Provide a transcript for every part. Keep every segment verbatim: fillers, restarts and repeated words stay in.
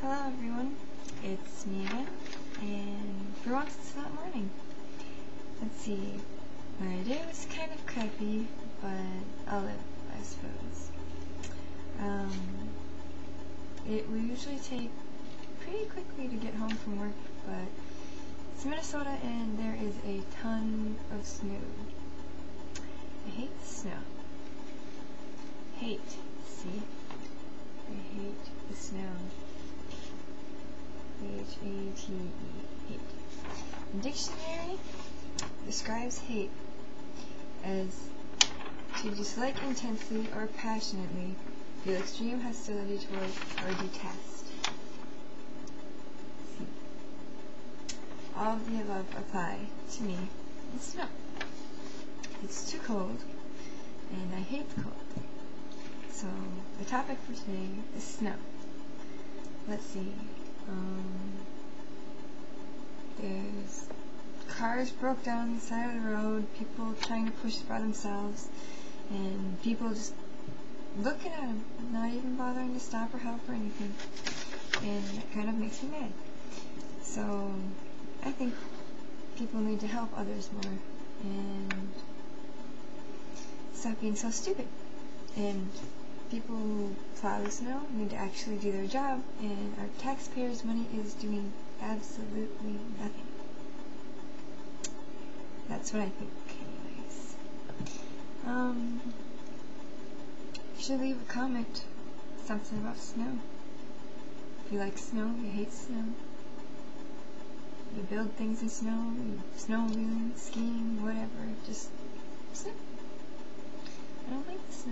Hello everyone, it's me again, and for once it's not morning. Let's see, my day was kind of crappy, but I'll live, I suppose. Um, it will usually take pretty quickly to get home from work, but it's Minnesota and there is a ton of snow. I hate the snow. Hate, see? I hate the snow. H A T E, hate. The dictionary describes hate as to dislike intensely or passionately, feel extreme hostility toward, or detest. See. All of the above apply to me and snow. It's too cold, and I hate the cold. So, the topic for today is snow. Let's see. Um, there's cars broke down on the side of the road, people trying to push by themselves, and people just looking at them, not even bothering to stop or help or anything. And that kind of makes me mad. So, I think people need to help others more and stop being so stupid. And people who plow the snow need to actually do their job, and our taxpayers' money is doing absolutely nothing. That's what I think, anyways. Um, you should leave a comment, something about snow. If you like snow, you hate snow. You build things in snow, you snowmobiling, skiing, whatever, just snow. I don't like the snow.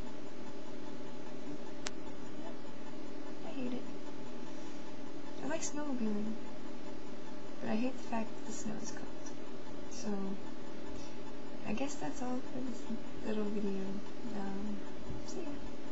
I hate it. I like snowmobiling, but I hate the fact that the snow is cold. So, I guess that's all for this little video. Um, see ya.